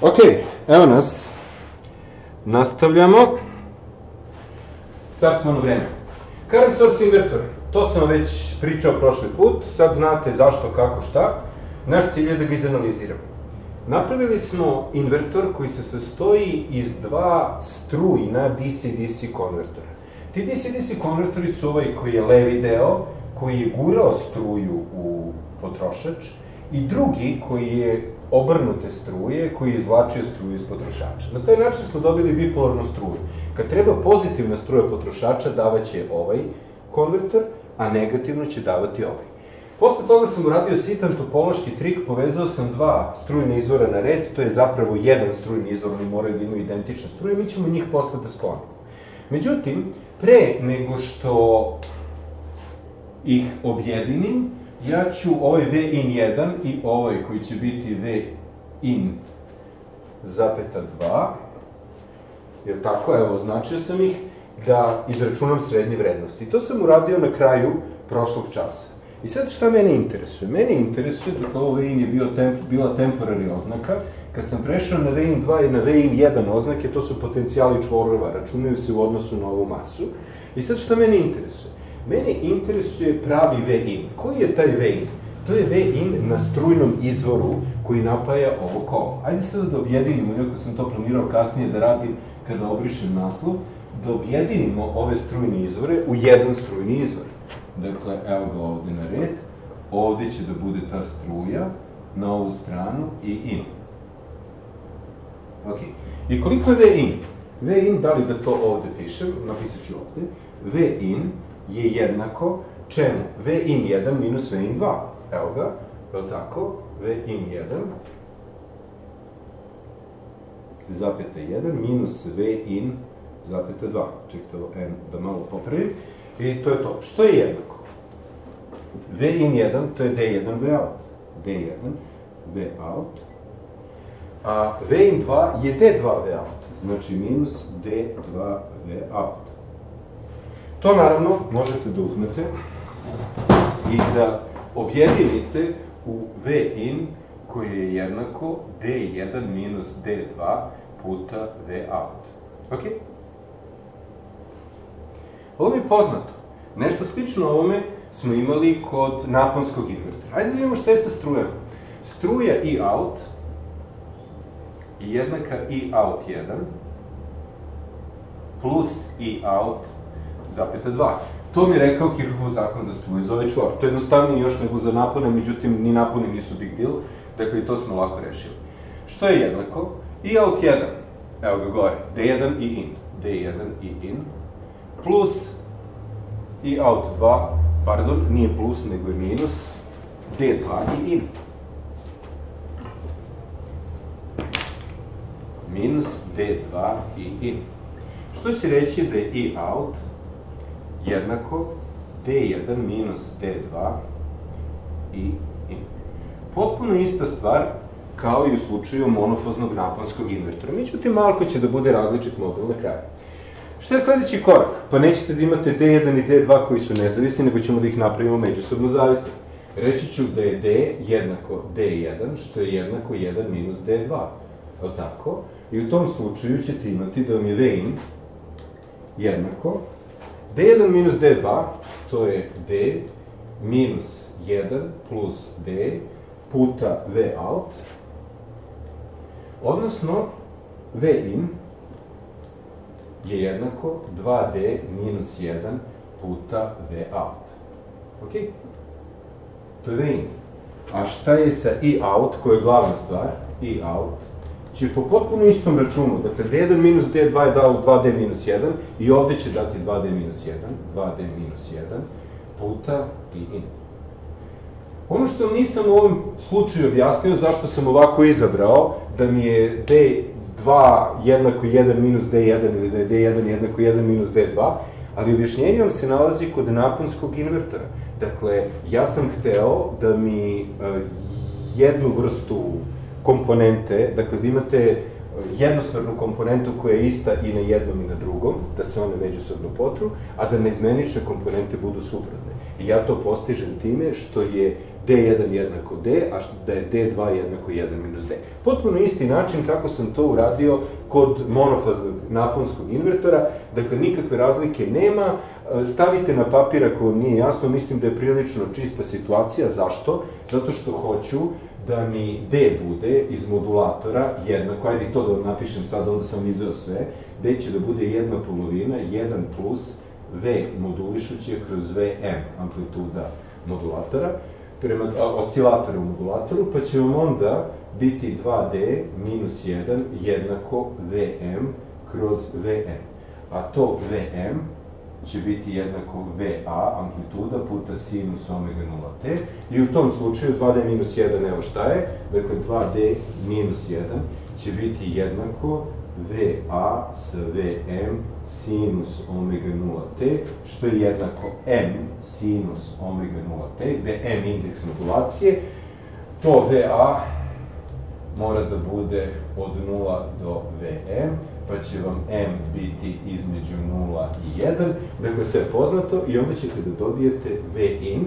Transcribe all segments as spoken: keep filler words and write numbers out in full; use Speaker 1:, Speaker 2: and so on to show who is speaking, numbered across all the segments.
Speaker 1: Ok, evo nas. Nastavljamo. Startovano vreme. Current source inverter. To sam već pričao prošli put. Sad znate zašto, kako, šta. Naš cilj je da ga izanaliziramo. Napravili smo invertor koji se sastoji iz dva strujna D C D C konvertora. Ti D C D C konvertori su ovaj koji je levi deo, koji je gurao struju u potrošač, i drugi koji je obrnute struje, koji je izvlačio struju iz potrošača. Na taj način smo dobili bipolarnu struju. Kad treba pozitivna struja potrošača, davaće ovaj konvertor, a negativno će davati ovaj. Posle toga sam uradio sitan topološki trik, povezao sam dva strujna izvora na red, to je zapravo jedan strujni izvor, oni moraju da imaju identične struje, mi ćemo njih posle da sklonimo. Međutim, pre nego što ih objedinim, ja ću ovaj V in jedan i ovaj koji će biti V in zapeta dva, jer tako, evo, označio sam ih, da izračunam srednje vrednosti. I to sam uradio na kraju prošlog časa. I sad šta mene interesuje? Mene interesuje da ovo V in je bila temporary oznaka. Kad sam prešao na V in dva i na V in jedan oznake, to su potencijali čvorova, računaju se u odnosu na ovu masu. I sad šta mene interesuje? Mene interesuje pravi V in. Koji je taj V in? To je V in na strujnom izvoru koji napaja ovo kolo. Ajde sada da objedinimo, iako sam to planirao kasnije da radim kada obrišem naslov, da objedinimo ove strujne izvore u jedan strujni izvor. Dakle, evo ga ovde na red, ovde će da bude ta struja, na ovu stranu i in. Ok, i koliko je V in? V in, da li da to ovde pišem, napisat ću ovde, V in je jednako čemu? V in jedan minus V in dva. Evo ga, je li tako? V in jedan zapeta jedan minus V in zapeta dva. Čekajte ovo da malo popravim. I to je to. Što je jednako? V in jedan, to je D jedan V out. D jedan V out. A V in dva je D dva V out. Znači minus D dva V out. To naravno možete da uzmete i da objedinite u V in koji je jednako D jedan minus D dva puta V out. Ok? Ovo je poznato. Nešto slično ovome smo imali kod naponskog invertora. Hajde da vidimo šta je sa strujama. Struja I out je jednaka I out jedan plus I out zapeta dva. To mi je rekao Kirchhoffov zakon za struje, za ovaj čvor. To je jednostavnije još nego za napone, međutim, ni napone nisu big deal, dakle i to smo lako rešili. Što je jednako? I out jedan, evo ga gore, D jedan i in, D jedan i in, plus I out dva, pardon, nije plus, nego je minus, D dva i in. Minus D dva i in. Što će reći da je I out jednako D jedan minus D dva i in. Potpuno ista stvar kao i u slučaju monofaznog naponskog invertora. Međutim, malo će da bude različit model na kraju. Šta je sledeći korak? Pa nećete da imate D jedan i D dva koji su nezavisni, nego ćemo da ih napravimo međusobno zavisni. Reći ću da je D jednako D jedan, što je jednako jedan minus D dva. Je li tako? I u tom slučaju ćete imati da vam je V in jednako D jedan minus D dva, to je D minus jedan plus D puta V out, odnosno V in je jednako dva D minus jedan puta V out. Ok? To je V in. A šta je sa I out, koja je glavna stvar? I out će po potpuno istom računu, dakle D jedan minus D dva je dao dva D minus jedan i ovde će dati dva D minus jedan, dva D minus jedan puta I in. Ono što nisam u ovom slučaju objasnio zašto sam ovako izabrao, da mi je D dva jednako jedan minus D jedan ili da je D jedan jednako jedan minus D dva, ali objašnjenje vam se nalazi kod naponskog invertora. Dakle, ja sam hteo da mi jednu vrstu komponente, dakle da imate jednosmernu komponentu koja je ista i na jednom i na drugom, da se one međusobno potru, a da neizmenične komponente budu suprotne. I ja to postižem time što je D jedan jednako D, a da je D dva jednako jedan minus D. Potpuno isti način kako sam to uradio kod monofaznog naponskog invertora, dakle nikakve razlike nema, stavite na papir ako vam nije jasno, mislim da je prilično čista situacija. Zašto? Zato što hoću da mi D bude iz modulatora jednako, ajde i to da vam napišem sad, onda sam izveo sve, D će da bude jedna polovina, jedan plus V modulišuće kroz Vm, amplituda modulatora, prema oscilatora u modulatoru, pa će vam onda biti dva D minus jedan jednako Vm kroz Vn. A to Vm će biti jednako Va, amplituda, puta sinus omega nula t. I u tom slučaju dva D minus jedan, evo šta je, dakle dva D minus jedan će biti jednako Va sa Vm sinus omega nula t, što je jednako M sinus omega nula t, gde je M indeks modulacije. To Va mora da bude od nula do Vm, pa će vam M biti između nula i jedan, dakle sve poznato, i onda ćete da dobijete Vin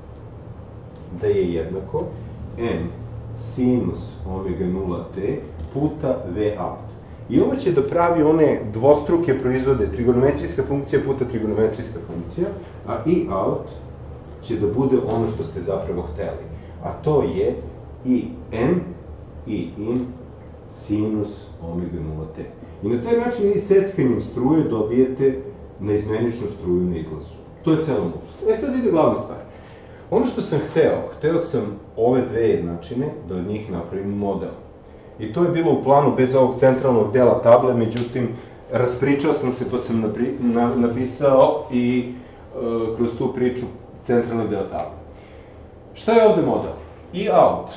Speaker 1: da je jednako M sinus omega nula t puta Vout. I ovo će da pravi one dvostruke proizvode, trigonometrijska funkcija puta trigonometrijska funkcija, a I out će da bude ono što ste zapravo hteli. A to je I M, I in, sinus omega nula t. I na taj način vi seckanjem struje dobijete neizmeničnu struju na izlazu. To je cela mogućnost. E sad ide glavna stvar. Ono što sam hteo, hteo sam ove dve jednačine da od njih napravim model. I to je bilo u planu bez ovog centralnog dela table, međutim, raspričao sam se pa sam napisao i kroz tu priču centralni deo table. Šta je ovde model? I out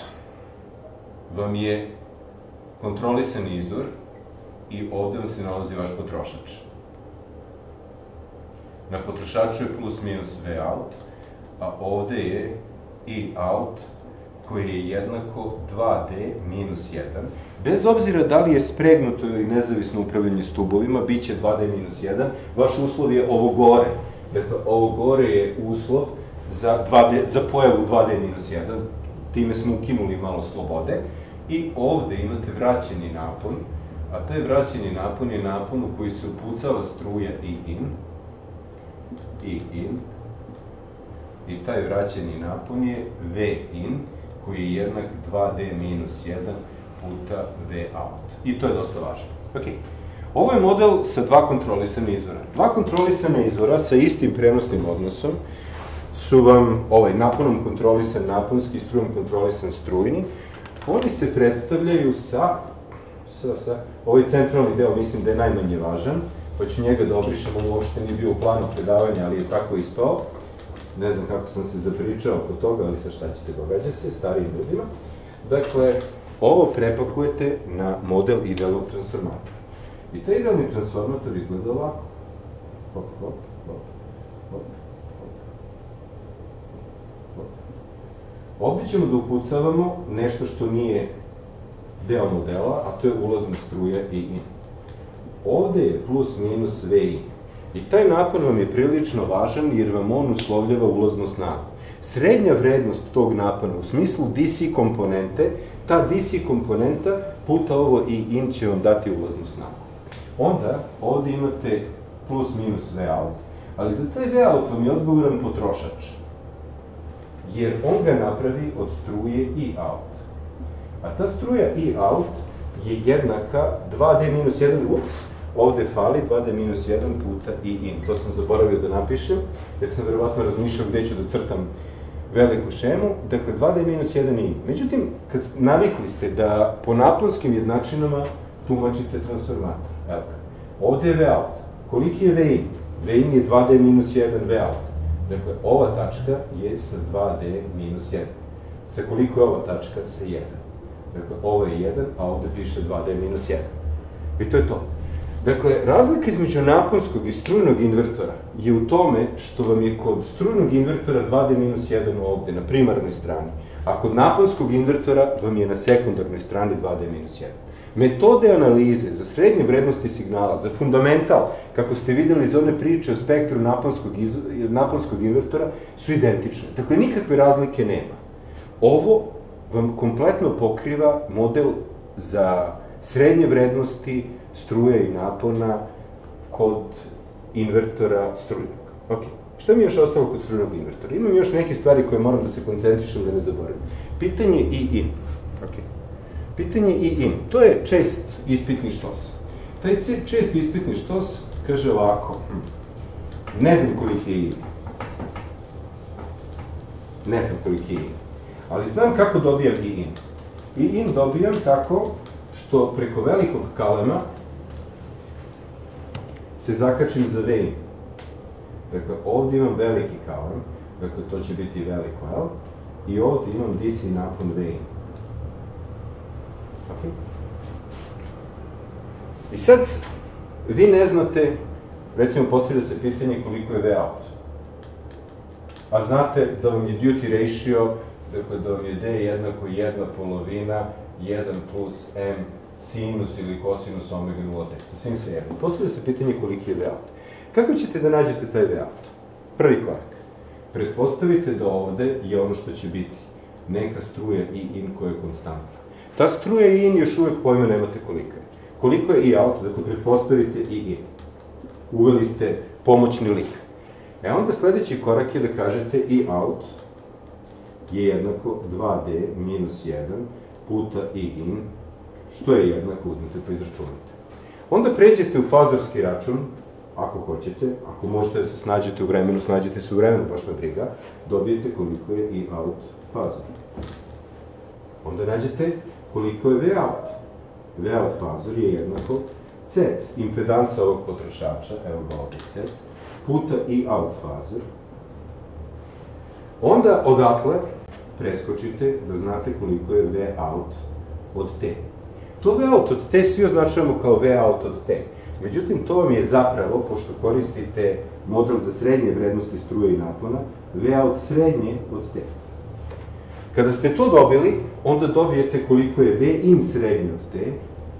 Speaker 1: vam je kontrolisan izvor i ovde vam se nalazi vaš potrošač. Na potrošaču je plus minus Vout, a ovde je I out koji je jednako dva D minus jedan. Bez obzira da li je spregnuto ili nezavisno upravljanje stubovima, bit će dva D minus jedan. Vaš uslov je ovo gore. Dakle, ovo gore je uslov za pojavu dva D minus jedan. Time smo ukinuli malo slobode. I ovde imate vraćeni napon, a taj vraćeni napon je napon u koji se upucava struja I in, I in, i taj vraćeni napon je V in, koji je jednak dva D minus jedan puta Vout. I to je dosta važno. Ok. Ovo je model sa dva kontrolisana izvora. Dva kontrolisana izvora sa istim prenosnim odnosom su vam ovaj naponom kontrolisan naponski, strujom kontrolisan strujni. Oni se predstavljaju sa, sa, sa, ovaj centralni deo mislim da je najmanje važan, pa ću njega da obrišem, ovo uopšte nije bio u planu predavanja, ali je tako ispao. Ne znam kako sam se zapričao oko toga, ali sa šta ćete, događa se, starijim ljudima. Dakle, ovo prepakujete na model idealnog transformatora. I taj idealni transformator izgleda ovako. Hop, hop, hop, hop, hop. Ovde ćemo da upucavamo nešto što nije deo modela, a to je ulazna struja I in. Ovde je plus minus V in. I taj napon vam je prilično važan jer vam on uslovljava ulaznu snagu. Srednja vrednost tog napona u smislu D C komponente, ta D C komponenta puta ovo I in će vam dati ulaznu snagu. Onda ovde imate plus minus Vout, ali za taj Vout vam je odgovoran potrošač, jer on ga napravi od struje I out. A ta struja I out je jednaka dva D minus jedan, ups, ovde fali dva D minus jedan puta I in. To sam zaboravio da napišem, jer sam verovatno razmišljao gde ću da crtam veliku šemu. Dakle, dva D minus jedan I in. Međutim, kad navikli ste da po naponskim jednačinama tumačite transformator. Evo ga. Ovde je Vout. Koliki je V in? V in je dva D minus jedan Vout. Dakle, ova tačka je sa dva D minus jedan. Sa koliko je ova tačka? Sa jedan. Dakle, ovo je jedan, a ovde piše dva D minus jedan. I to je to. Dakle, razlika između naponskog i strujnog invertora je u tome što vam je kod strujnog invertora dva D minus jedan ovde, na primarnoj strani, a kod naponskog invertora vam je na sekundarnoj strani dva D minus jedan. Metode analize za srednje vrednosti signala, za fundamental, kako ste videli iz one priče o spektru naponskog invertora, su identične. Dakle, nikakve razlike nema. Ovo vam kompletno pokriva model za srednje vrednosti struje i napona kod invertora strujnog. Ok, šta mi je još ostalo kod strujnog invertora? Imam još neke stvari koje moram da se koncentrišem da ne zaboravim. Pitanje I-in. Ok. Pitanje I-in. To je čest ispitni štos. Taj čest ispitni štos kaže ovako. Ne znam koliki je I-in. Ne znam koliki je I-in. Ali znam kako dobijam I-in. I-in dobijam tako što preko velikog kalema se zakačim za V-in. Dakle, ovdje imam veliki kalem, dakle, to će biti veliko L, i ovdje imam D C napon V-in. Ok? I sad, vi ne znate, recimo, postavlja se pitanje koliko je V-out. A znate da vam je duty ratio, dakle, da vam je D jednako jedna polovina, jedan plus M sinus ili kosinus omega nula T. Sasvim sve jedno. Postavlja se pitanje koliki je V-out. Kako ćete da nađete taj V-out? Prvi korak. Pretpostavite da ovde je ono što će biti. Neka struja I-in koja je konstantna. Ta struja I-in još uvek pojma nemate kolika je. Koliko je I-out? Dakle, pretpostavite I-in. Uveli ste pomoćni lik. E onda sledeći korak je da kažete I-out je jednako dva D minus jedan puta I-in, što je jednako, uzmete pa izračunate. Onda pređete u fazorski račun, ako hoćete, ako možete da se snađete u vremenu, snađete se u vremenu, baš me briga, dobijete koliko je I-out fazor. Onda nađete koliko je V-out. V-out fazor je jednako C, impedansa ovog potrošača, evo ga ovdje C, puta I-out fazor. Onda odatle preskočite da znate koliko je V-out od T. To V-out od T svi označujemo kao V-out od T. Međutim, to vam je zapravo, pošto koristite model za srednje vrednosti struje i napona, V-out srednje od T. Kada ste to dobili, onda dobijete koliko je V-in srednje od T,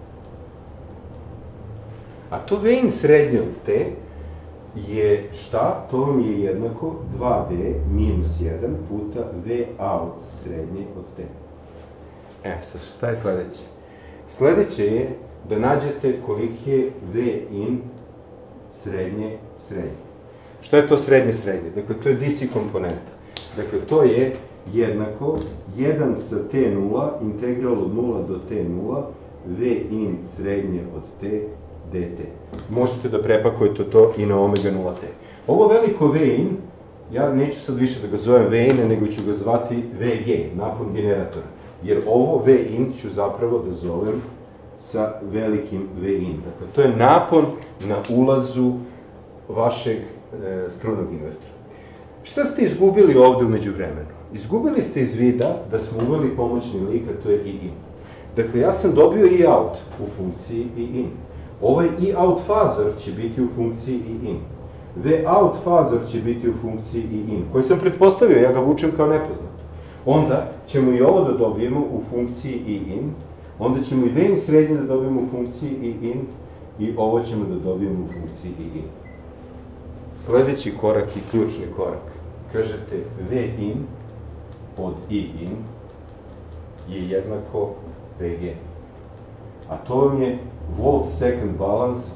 Speaker 1: a to V-in srednje od T je šta? To vam je jednako dva D minus jedan puta V-out srednje od T. E, sad šta je sledeće? Sledeće je da nađete koliki je V-in srednje srednje. Šta je to srednje srednje? Dakle, to je D C komponenta. Dakle, to je jednako jedan sa T nula, integral od nula do T nula, V-in srednje od T dt. Možete da prepakujete to i na omega nula T. Ovo veliko V-in, ja neću sad više da ga zovem V-in, nego ću ga zvati V G, napon generatora. Jer ovo V-in ću zapravo da zovem sa velikim V-in. Dakle, to je napon na ulazu vašeg e, strujnog invertora. Šta ste izgubili ovde umeđu vremenu? Izgubili ste iz vida da smo uveli pomoćni lik, a to je I-in. Dakle, ja sam dobio I-out u funkciji I-in. Ovaj I-out fazor će biti u funkciji I-in. V-out fazor će biti u funkciji I-in, koji sam pretpostavio, ja ga vučem kao nepoznat. Onda ćemo i ovo da dobijemo u funkciji I-in, onda ćemo i V-in srednje da dobijemo u funkciji I-in i ovo ćemo da dobijemo u funkciji I-in. Sledeći korak i ključni korak. Kažete V-in od I-in je jednako V G. A to vam je volt second balance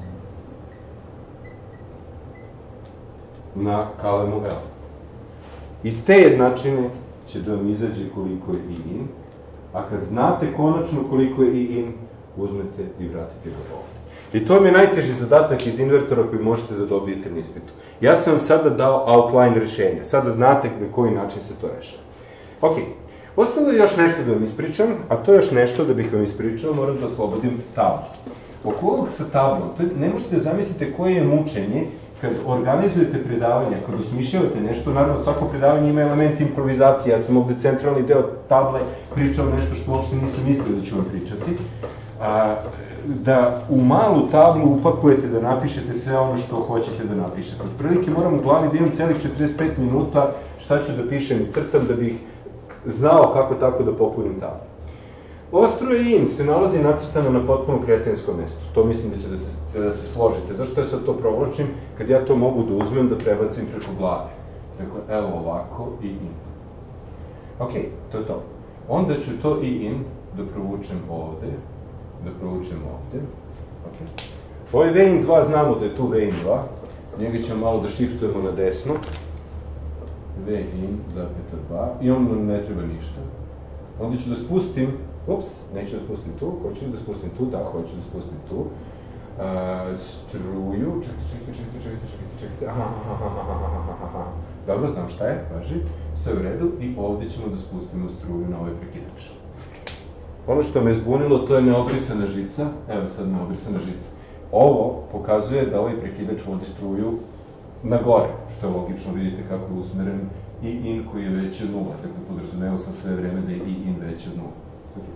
Speaker 1: na kalemu L. Iz te jednačine će da vam izađe koliko je I-in, a kad znate konačno koliko je I-in, uzmete i vratite ga ovde. I to vam je najteži zadatak iz invertora koji možete da dobijete na ispitu. Ja sam vam sada dao outline rešenja, sada znate na koji način se to rešava. Ok, ostalo je još nešto da vam ispričam, a to je još nešto da bih vam ispričao, moram da oslobodim tablu. Oko ovog sa tablom, ne možete zamisliti koje je mučenje kad organizujete predavanja, kad osmišljavate nešto, naravno svako predavanje ima element improvizacije, ja sam ovde centralni deo table pričao nešto što uopšte nisam mislio da ću vam pričati, da u malu tablu upakujete da napišete sve ono što hoćete da napišete. Od prilike moram u glavi da imam celih četrdeset pet minuta šta ću da pišem i crtam da bih znao kako tako da popunim tablu. Ova struja I-in se nalazi nacrtana na potpuno kretenskom mestu. To mislim da ćete da se složite. Zašto ja sad to provlačim? Kad ja to mogu da uzmem, da prebacim preko glave. Dakle, evo ovako I-in. Ok, to je to. onda ću to I in da provučem ovde, da provučem ovde. Okay. Ovaj V in dva znamo da je tu V in dva, njega ćemo malo da shiftujemo na desno. V in zapeta dva, i on ne treba ništa. Onda ću da spustim, ups, neću da spustim tu, hoću da spustim tu, da, hoću da spustim tu. Uh, struju, čekaj, čekaj, čekaj, čekaj, čekaj, čekaj, aha, aha, aha, aha, aha, dobro, znam šta je, važi, sve u redu, i ovde ćemo da spustimo struju na ovaj prekidač. Ono što me zbunilo, to je neobrisana žica, evo sad neobrisana žica. Ovo pokazuje da ovaj prekidač vodi struju na gore, što je logično, vidite kako je usmeren I in koji je veći od nula, dakle podrazumeo sam sve vreme da je I in veći od nula.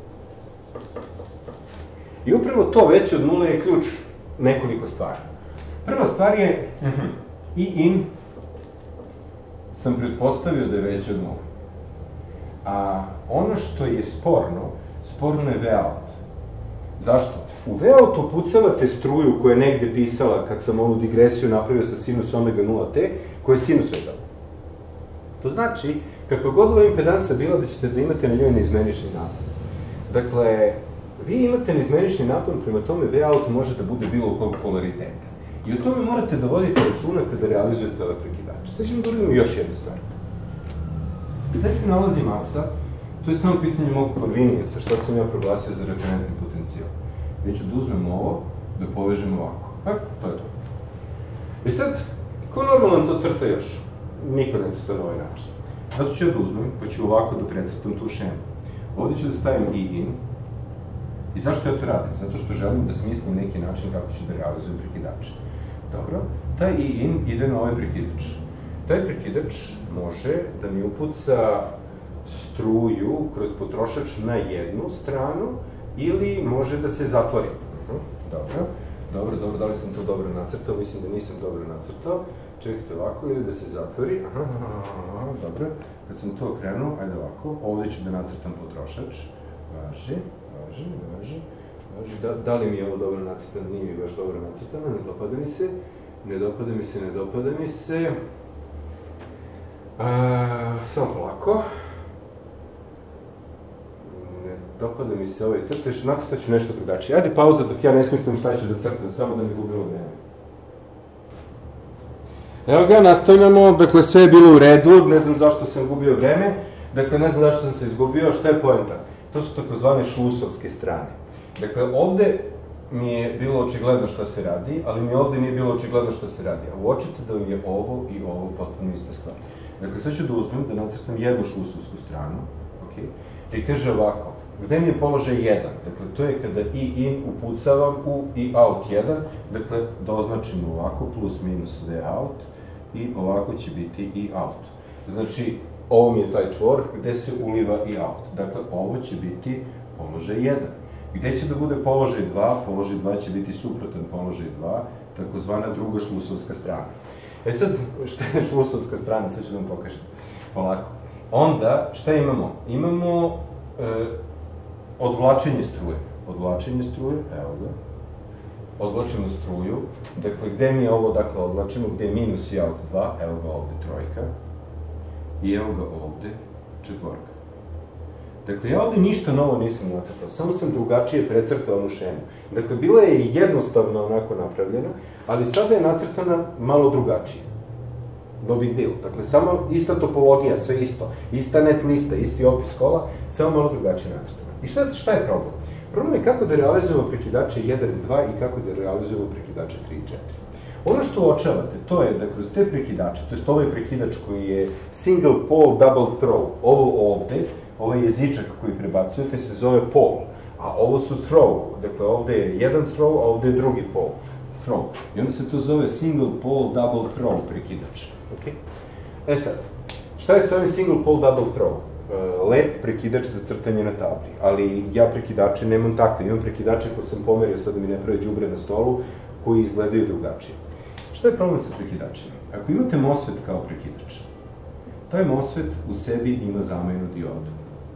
Speaker 1: I upravo to veće od nula je ključ nekoliko stvari. Prva stvar je, I in sam pretpostavio da je veće od nula. A ono što je sporno, sporno je V out. Zašto? U V out upucavate struju koja je negde pisala kad sam ovu digresiju napravio sa sinus omega nula t, koja je sinusoidalna. To znači, kakva god ova impedansa bila, da ćete da imate na njoj neizmenični napon. Dakle, vi imate neizmenični napon, prema tome V out može da bude bilo kog polariteta. I o tome morate da vodite računa kada realizujete ove prekidače. Sad ćemo da uradimo još jednu stvar. Gde se nalazi masa? To je samo pitanje mog convenience-a, šta sam ja proglasio za referentni potencijal. Ja ću da uzmem ovo, da povežem ovako. E, to je to. I sad, ko normalan to crta još? Niko ne crta na ovaj način. Zato ću ja da uzmem, pa ću ovako da precrtam tu šemu. Ovde ću da stavim I in. I zašto ja to radim? Zato što želim da smislim neki način kako ću da realizujem prekidače. Dobro, taj I in ide na ovaj prekidač. Taj prekidač može da mi upuca struju kroz potrošač na jednu stranu ili može da se zatvori. Dobro, dobro, dobro, da li sam to dobro nacrtao? Mislim da nisam dobro nacrtao. Čekajte ovako, ili da se zatvori. Aha, aha, dobro. Kad sam to okrenuo, ajde ovako. Ovde ću da nacrtam potrošač. Važi, važi, važi. Da li mi je ovo dobro nacrtano? Nije mi baš dobro nacrtano, ne dopada mi se. Ne dopada mi se, ne dopada mi se. Samo polako. Ne dopada mi se ovaj crtež, nacrtat ću nešto drugačije. Ajde pauza dok ja ne smislim šta ću da crtam, samo da ne gubimo vreme. Evo ga, nastavljamo, dakle sve je bilo u redu, ne znam zašto sam gubio vreme, dakle ne znam zašto sam se izgubio, šta je poenta? To su takozvane šlusovske strane. Dakle, ovde mi je bilo očigledno šta se radi, ali mi ovde nije bilo očigledno šta se radi. A uočite da vam je ovo i ovo potpuno ista stvar. Dakle, sad ću da uzmem, da nacrtam jednu šlusovsku stranu, ok, i kaže ovako, gde mi je položaj jedan? Dakle, to je kada I in upucavam u I out jedan, dakle, da označim ovako, plus minus V out, i ovako će biti I out. Znači, ovo mi je taj čvor gde se uliva I out. Dakle, ovo će biti položaj jedan. Gde će da bude položaj dva? Položaj dva će biti suprotan položaj dva, takozvana druga šlusovska strana. E sad, šta je šlusovska strana? Sad ću da vam pokažem. Polako. Onda, šta imamo? Imamo odvlačenje struje. Odvlačenje struje, evo ga. Odvlačimo struju. Dakle, gde mi je ovo, dakle, odvlačimo, gde je minus I out dva, evo ga ovde trojka. I evo ga ovde četvorka. Dakle, ja ovde ništa novo nisam nacrtao, samo sam drugačije precrtao onu šemu. Dakle, bila je jednostavno onako napravljena, ali sada je nacrtana malo drugačije. No big deal. Dakle, samo ista topologija, sve isto. Ista net lista, isti opis kola, samo malo drugačije nacrtana. I šta je problem? Problem je kako da realizujemo prekidače jedan i dva i kako da realizujemo prekidače tri i četiri. Ono što uočavate, to je da kroz te prekidače, to je ovaj prekidač koji je single pole double throw, ovo ovde, ovaj jezičak koji prebacujete se zove pole, a ovo su throw, dakle ovde je jedan throw, a ovde je drugi pole, throw. I onda se to zove single pole double throw prekidač. E sad, šta je sa ovim single pole double throw? Lep prekidač za crtanje na tabli, ali ja prekidače nemam takve, imam prekidače koje sam pomerio sad da mi ne prave đubre na stolu, koji izgledaju drugačije. Šta je problem sa prekidačima? Ako imate MOSFET kao prekidač, taj MOSFET u sebi ima zamajnu diodu,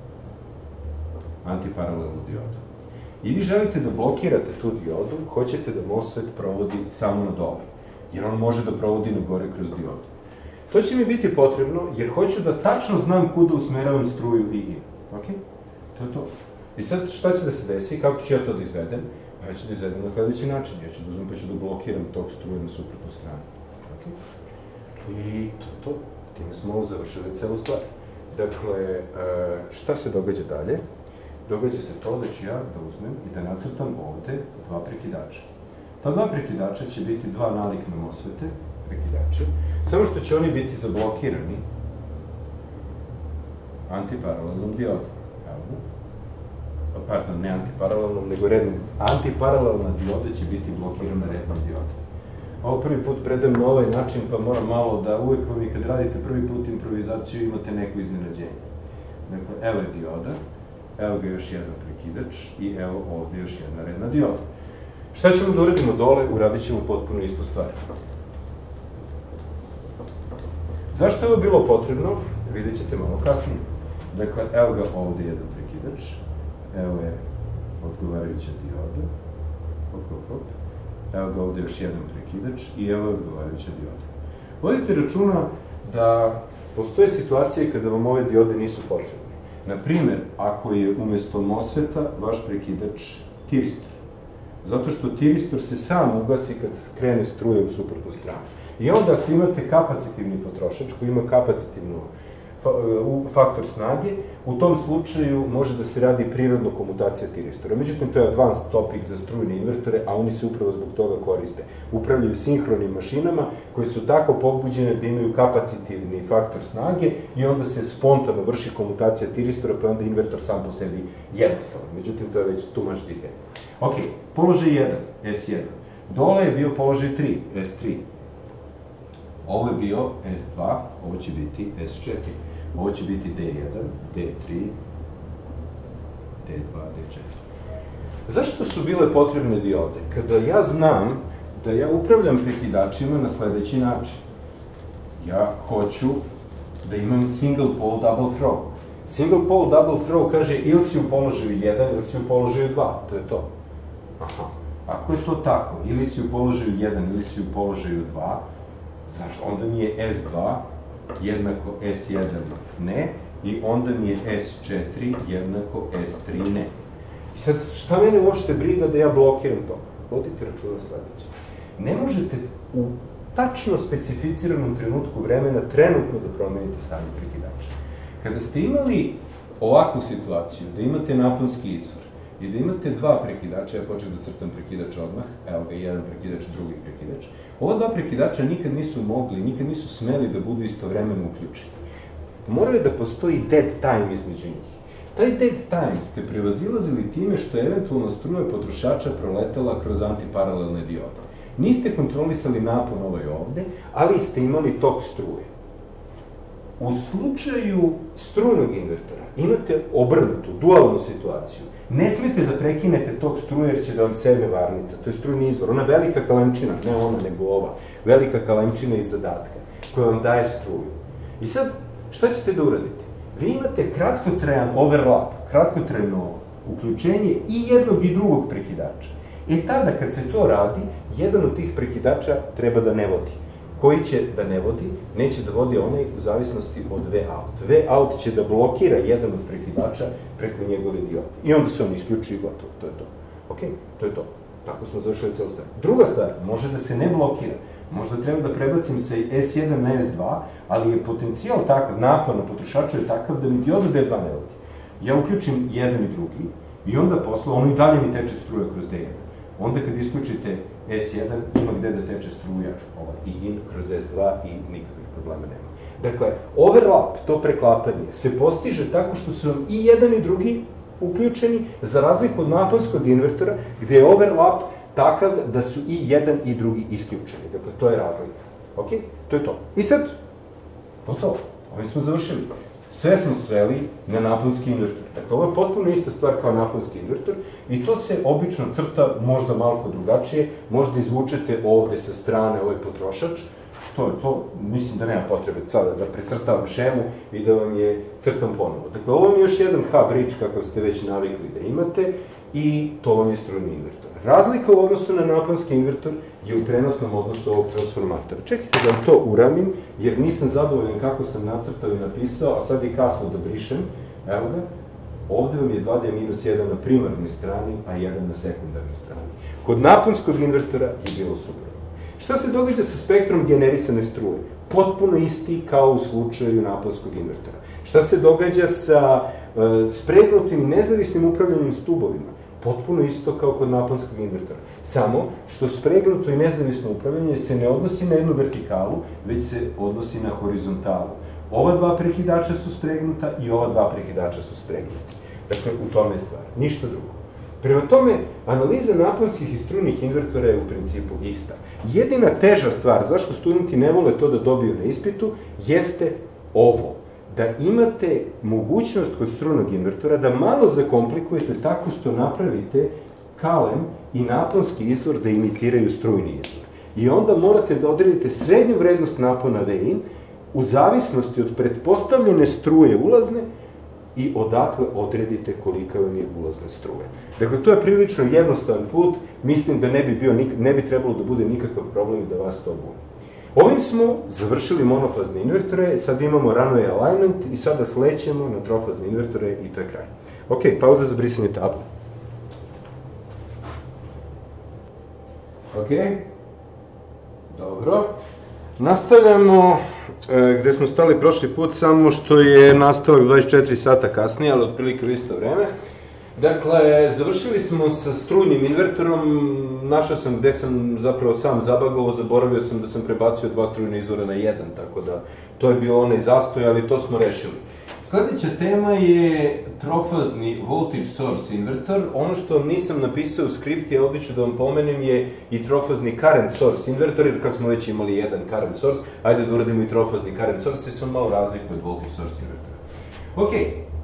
Speaker 1: antiparalelnu diodu. I vi želite da blokirate tu diodu, hoćete da MOSFET provodi samo na dole, jer on može da provodi na gore kroz diodu. To će mi biti potrebno, jer hoću da tačno znam kuda usmeravam struju I in. to je to. I sad šta će da se desi, kako ću ja to da izvedem? Pa ja ću da izvedem na sledeći način, ja ću da uzmem pa ću da blokiram tok struje na suprotnu stranu. I to je to, time smo završili celu stvar. Dakle, šta se događa dalje? Događa se to da ću ja da uzmem i da nacrtam ovde dva prekidača. Ta dva prekidača će biti dva nalikne MOSFET-e, prekidače, samo što će oni biti zablokirani antiparalelnom diodom. Pardon, ne antiparalelnom, nego rednom. Antiparalelna dioda će biti blokirana rednom diodom. Ovo prvi put predajem na ovaj način, pa moram malo da uvek vam i kad radite prvi put improvizaciju imate neko iznenađenje. Dakle, evo je dioda, evo ga još jedan prekidač i evo ovde još jedna redna dioda. Šta ćemo da uradimo dole? Uradit ćemo potpuno istu stvar. Zašto je ovo bilo potrebno? Vidjet ćete malo kasnije. Dakle, evo ga ovde jedan prekidač, evo je odgovarajuća dioda, hop, hop, hop. Evo ga ovde još jedan prekidač i evo je odgovarajuća dioda. Vodite računa da postoje situacije kada vam ove diode nisu potrebne. Naprimer, ako je umesto MOSFET-a vaš prekidač tiristor. Zato što tiristor se sam ugasi kad krene struje u suprotnu stranu. I onda ako imate kapacitivni potrošač koji ima kapacitivnu faktor snage, u tom slučaju može da se radi prirodno komutacija tiristora. Međutim, to je advanced topic za strujne invertore, a oni se upravo zbog toga koriste. Upravljaju sinhronim mašinama koje su tako pobuđene da imaju kapacitivni faktor snage i onda se spontano vrši komutacija tiristora, pa onda invertor sam po sebi jednostavan. Međutim, to je već too much detail. Ok, položaj jedan, S jedan. Dole je bio položaj tri, S tri. Ovo je bio S dva, ovo će biti S četiri. Ovo će biti D jedan, D tri, D dva, D četiri. Zašto su bile potrebne diode? Kada ja znam da ja upravljam prekidačima na sledeći način. Ja hoću da imam single pole double throw. Single pole double throw kaže ili si u položaju jedan ili si u položaju dva. To je to. Aha. Ako je to tako, ili si u položaju jedan ili si u položaju dva, znaš, onda mi je S dva jednako S jedan ne, i onda mi je S četiri jednako S tri ne. I sad, šta mene uopšte briga da ja blokiram tok? Vodite računa sledeće. Ne možete u tačno specificiranom trenutku vremena trenutno da promenite stanje prekidača. Kada ste imali ovakvu situaciju, da imate naponski izvor i da imate dva prekidača, ja počnem da crtam prekidač odmah, evo ga, jedan prekidač, drugi prekidač, ova dva prekidača nikad nisu mogli, nikad nisu smeli da budu istovremeno uključeni. Moraju da postoji dead time između njih. Taj dead time ste prevazilazili time što je eventualno struja potrošača proletela kroz antiparalelne diode. Niste kontrolisali napon ovaj ovde, ali ste imali tok struje. U slučaju strujnog invertora imate obrnutu, dualnu situaciju. Ne smete da prekinete tok struje jer će da vam seme varnica. To je strujni izvor. Ona velika kalemčina, ne ona nego ova, velika kalemčina iz zadatka koja vam daje struju. I sad, šta ćete da uradite? Vi imate kratkotrajan overlap, kratkotrajno uključenje i jednog i drugog prekidača. I tada, kad se to radi, jedan od tih prekidača treba da ne vodi. Koji će da ne vodi? Neće da vodi onaj u zavisnosti od V out. V out će da blokira jedan od prekidača preko njegove diode. I onda se on isključi i gotovo. To je to. Ok? To je to. Tako smo završili celu stvar. Druga stvar, može da se ne blokira. Možda treba da prebacim sa S jedan na S dva, ali je potencijal takav, napon na potrošaču je takav da mi dioda D dva ne vodi. Ja uključim jedan i drugi i onda posle, ono i dalje mi teče struja kroz D jedan. Onda kad isključite S jedan, ima gde da teče struja i in kroz S dva i nikakvih problema nema. Dakle, overlap, to preklapanje, se postiže tako što su vam i jedan i drugi uključeni, za razliku od naponskog invertora, gde je overlap takav da su i jedan i drugi isključeni. Dakle, to je razlika. Ok? To je to. I sad, to to. Ovim smo završili. Sve smo sveli na naponski invertor. Dakle, ovo je potpuno ista stvar kao naponski invertor i to se obično crta možda malo drugačije, možda izvučete ovde sa strane ovaj potrošač, to je to, mislim da nema potrebe sada da precrtavam šemu i da vam je crtam ponovo. Dakle, ovo je još jedan H-bridge kakav ste već navikli da imate i to vam je strujni invertor. Razlika u odnosu na naponski invertor je u prenosnom odnosu ovog transformatora. Čekajte da vam to uravnim, jer nisam zadovoljan kako sam nacrtao i napisao, a sad je kasno da brišem. Evo ga. Ovde vam je dva D minus jedan na primarnoj strani, a jedan na sekundarnoj strani. Kod naponskog invertora je bilo suprotno. Šta se događa sa spektrom generisane struje? Potpuno isti kao u slučaju naponskog invertora. Šta se događa sa e, spregnutim i nezavisnim upravljanjem stubovima? Potpuno isto kao kod naponskog invertora. Samo što spregnuto i nezavisno upravljanje se ne odnosi na jednu vertikalu, već se odnosi na horizontalu. Ova dva prekidača su spregnuta i ova dva prekidača su spregnuti. Dakle, u tome je stvar. Ništa drugo. Prema tome, analiza naponskih i strujnih invertora je u principu ista. Jedina teža stvar, zašto studenti ne vole to da dobiju na ispitu, jeste ovo. Da imate mogućnost kod strujnog invertora da malo zakomplikujete tako što napravite kalem i naponski izvor da imitiraju strujni izvor. I onda morate da odredite srednju vrednost napona V in u zavisnosti od pretpostavljene struje ulazne i odatle odredite kolika vam je ulazna struje. Dakle, to je prilično jednostavan put, mislim da ne bi, bio, ne bi trebalo da bude nikakav problem i da vas to buni. Ovim smo završili monofazne invertore, sad imamo runway alignment i sada slećemo na trofazne invertore i to je kraj. Ok, pauza za brisanje table. Ok, dobro. Nastavljamo e, gde smo stali prošli put, samo što je nastavak dvadeset četiri sata kasnije, ali otprilike u isto vreme. Dakle, završili smo sa strujnim invertorom, našao sam gde sam zapravo sam zabagovao, zaboravio sam da sam prebacio dva strujna izvora na jedan, tako da to je bio onaj zastoj, ali to smo rešili. Sledeća tema je trofazni voltage source invertor. Ono što nisam napisao u skripti, a ovdje ću da vam pomenem, je i trofazni current source invertor, jer kako smo već imali jedan current source, ajde da uradimo i trofazni current source, jer se on malo razlikuje od voltage source invertora. Ok,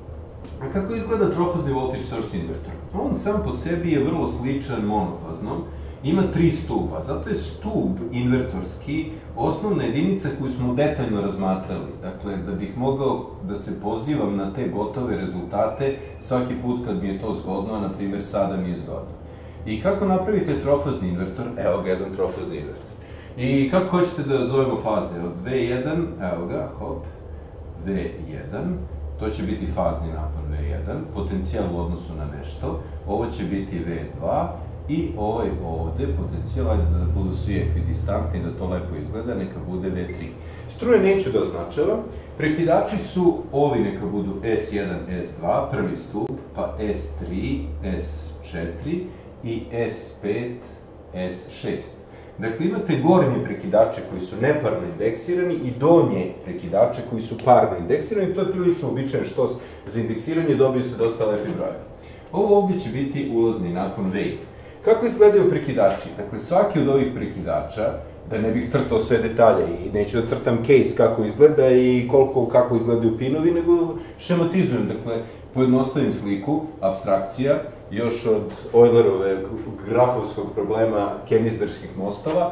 Speaker 1: a kako izgleda trofazni voltage source invertor? On sam po sebi je vrlo sličan monofaznom, ima tri stuba, zato je stub invertorski osnovna jedinica koju smo detaljno razmatrali. Dakle, da bih mogao da se pozivam na te gotove rezultate svaki put kad mi je to zgodno, a na primjer sada mi je zgodno. I kako napravite trofazni invertor? Evo ga jedan trofazni invertor. I kako hoćete da zovemo faze? Od V jedan, evo ga, hop, V jedan, to će biti fazni napon V jedan, potencijal u odnosu na nešto, ovo će biti V dva, i ovaj ovde, potencijal, ajde da budu svi ekvidistantni, da to lepo izgleda, neka bude V tri. Struje neću da označavam, prekidači su ovi, neka budu S jedan, S dva, prvi stup, pa S tri, S četiri i S pet, S šest. Dakle, imate gornje prekidače koji su neparno indeksirani i donje prekidače koji su parno indeksirani, to je prilično običajen štos za indeksiranje, dobiju se dosta lepi brojevi. Ovo ovdje će biti ulazni napon V. Kako izgledaju prekidači? Dakle, svaki od ovih prekidača, da ne bih crtao sve detalje i neću da crtam case kako izgleda i koliko, kako izgledaju pinovi, nego šematizujem, dakle, pojednostavim sliku, abstrakcija, još od Eulerove grafovskog problema kemizderskih mostova,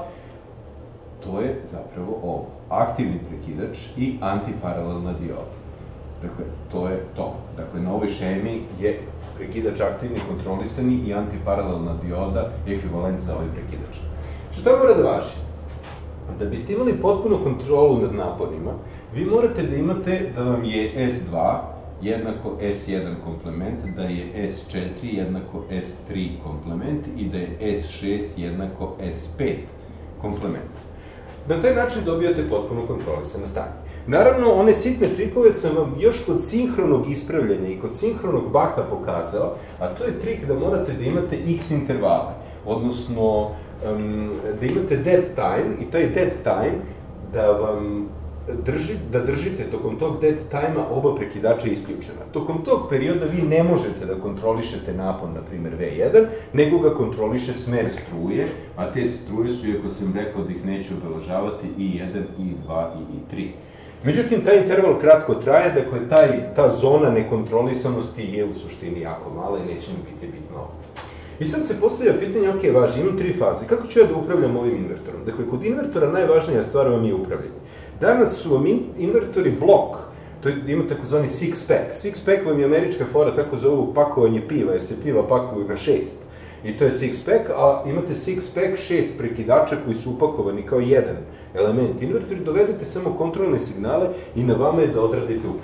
Speaker 1: to je zapravo ovo, aktivni prekidač i antiparalelna dioda. Dakle, to je to. Dakle, na ovoj šemi je prekidač aktivni, kontrolisani i antiparalelna dioda ekvivalent za ovaj prekidač. Šta mora da važi? Da biste imali potpunu kontrolu nad naponima, vi morate da imate da vam je S dva jednako S jedan komplement, da je S četiri jednako S tri komplement i da je S šest jednako S pet komplement. Na taj način dobijate potpuno kontrolisano stanje. Naravno, one sitne trikove sam vam još kod sinhronog ispravljanja i kod sinhronog baka pokazao, a to je trik da morate da imate x intervale, odnosno da imate dead time i taj dead time da vam da držite tokom tog dead time-a oba prekidača isključena. Tokom tog perioda vi ne možete da kontrolišete napon, na primjer V jedan, nego ga kontroliše smer struje, a te struje su, iako sam rekao da ih neću obeležavati, I jedan, I dva i I tri. Međutim, taj interval kratko traje, dakle, ta zona nekontrolisanosti je u suštini jako mala i neće mi biti bitno ovdje. I sad se postavlja pitanje, ok, važi, imam tri faze, kako ću ja da upravljam ovim invertorom? Dakle, kod invertora najvažnija stvar vam je upravljanje. Danas su vam invertori blok, to ima takozvani six-pack. Six-pack vam je američka fora, tako zovu pakovanje piva, jer se piva pakuju na šest. I to je six-pack, a imate six-pack šest prekidača koji su upakovani kao jedan element invertori, dovedete samo kontrolne signale i na vama je da odradite upravljanje.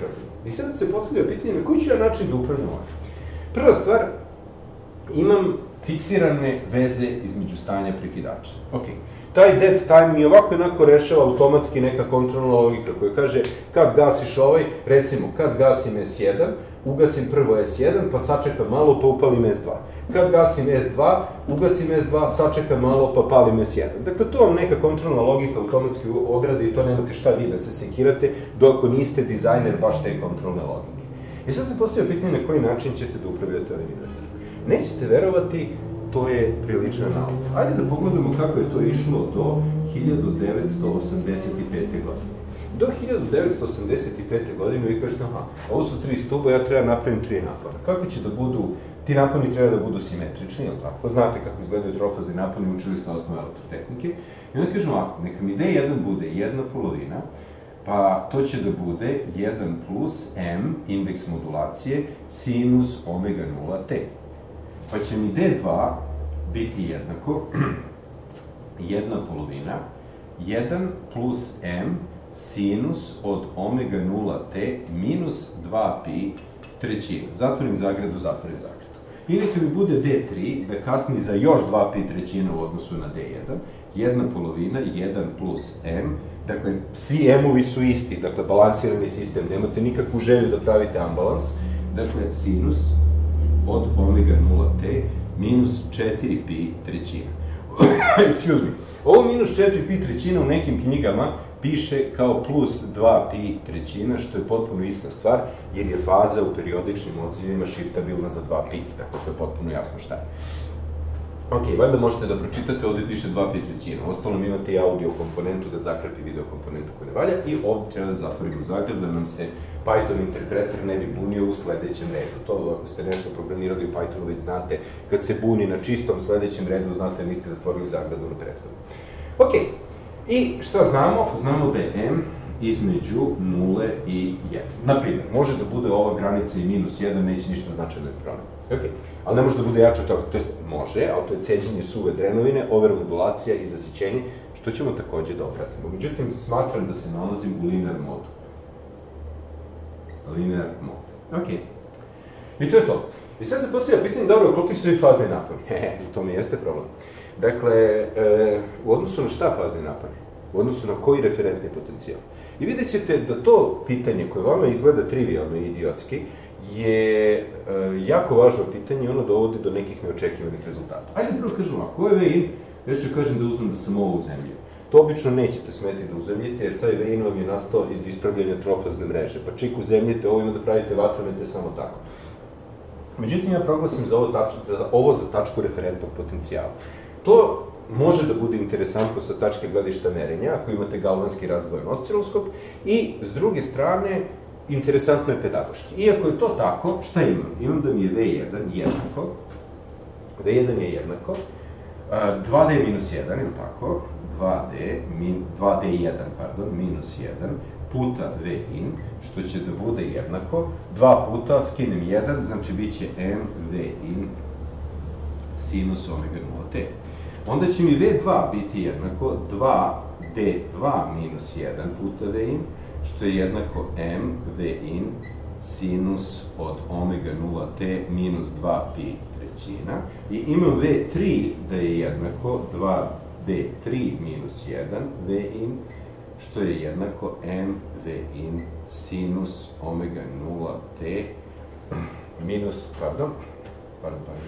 Speaker 1: I sad se postavlja pitanje na koji ću ja način da upravljam ovdje. Prva stvar, imam fiksirane veze između stanja prekidača. Ok, taj dead time mi ovako onako rešava automatski neka kontrolna logika koja kaže kad gasiš ovaj, recimo kad gasim es jedan, ugasim prvo es jedan, pa sačekam malo, pa upalim es dva. Kad gasim es dva, ugasim es dva, sačekam malo, pa palim es jedan. Dakle, to vam neka kontrolna logika automatski odradi i to nemate šta vi da se sekirate, dok niste dizajner baš te kontrolne logike. I sad se postavlja pitanje na koji način ćete da upravljate ovim invertorom. Nećete verovati, to je prilična nauka. Ajde da pogledamo kako je to išlo do hiljadu devetsto osamdeset pete. godine. Do hiljadu devetsto osamdeset pete. godine vi kažete, aha, ovo su tri stuba, ja treba napravim tri napona. Kako će da budu, ti naponi treba da budu simetrični, jel tako? Znate kako izgledaju trofazni naponi, učili ste osnove elektrotehnike. I onda kažem ovako, neka mi D jedan bude jedna polovina, pa to će da bude jedan plus m, indeks modulacije, sinus omega nula t. Pa će mi D dva biti jednako jedna polovina, jedan plus m sinus od omega nula t minus dva pi trećina. Zatvorim zagradu, zatvorim zagradu. I neka mi bude D tri, da kasni za još dva pi trećina u odnosu na D jedan, jedna polovina, jedan plus m, dakle, svi m-ovi su isti, dakle, balansirani sistem, nemate nikakvu želju da pravite ambalans, dakle, sinus od omega nula t minus četiri pi trećina. Excuse me. Ovo minus četiri pi trećina u nekim knjigama piše kao plus dva pi trećina, što je potpuno ista stvar, jer je faza u periodičnim odzivima šiftabilna za dva pi, dakle, to je potpuno jasno šta je. Ok, valjda možete da pročitate, ovde piše dva pi trećina, ostalom imate i audio komponentu da zakrapi video komponentu koja ne valja i ovde treba da zatvorimo zagrad da nam se Python interpreter ne bi bunio u sledećem redu. To ako ste nešto programirali u Pythonu već znate, kad se buni na čistom sledećem redu, znate da niste zatvorili zagradu na prethodnu. Ok, i šta znamo? Znamo da je m između nule i jedan. Naprimjer, može da bude ova granica i minus jedan, neće ništa značajno da promeni. Ok, ali ne može da bude jače od toga, to jest može, ali to je ceđenje suve drenovine, overmodulacija i zasićenje, što ćemo takođe da obratimo. Međutim, smatram da se nalazim u linear modu. Linear mod. Ok. I to je to. I sad se postavlja pitanje, dobro, koliki su i fazni naponi? Hehe, to mi jeste problem. Dakle, u odnosu na šta fazni naponi? U odnosu na koji referentni potencijal? I vidjet ćete da to pitanje, koje vama izgleda trivialno i idiotski, je jako važno pitanje i ono dovodi do nekih neočekivanih rezultata. Ajde prvo kažem ovako, ovo je vein, ja ću kažem da uzmem da sam ovo uzemljio. To obično nećete smeti da uzemljite, jer taj vein vam je nastao iz ispravljanja trofazne mreže, pa čik uzemljite ovo ima da pravite vatromete samo tako. Međutim, ja proglasim za ovo za tačku referentnog potencijala. To može da bude interesantno sa tačke gledišta merenja, ako imate galvanski razdvojen osciloskop, i s druge strane, interesantno je pedagoški. Iako je to tako, šta imam? Imam da mi je V jedan jednako, V jedan je jednako, dva D minus jedan, ili tako, dva D jedan, pardon, minus jedan, puta V in, što će da bude jednako, dva puta, skinem jedan, znači bit će M V in sinus omega nula t. Onda će mi V dva biti jednako dva D dva minus jedan puta V in, što je jednako M V in sinus od omega nula t minus dva pi trećina. I imam V tri da je jednako dva D tri minus jedan V in, što je jednako M V in sinus omega nula t minus, pardon, pardon, pardon,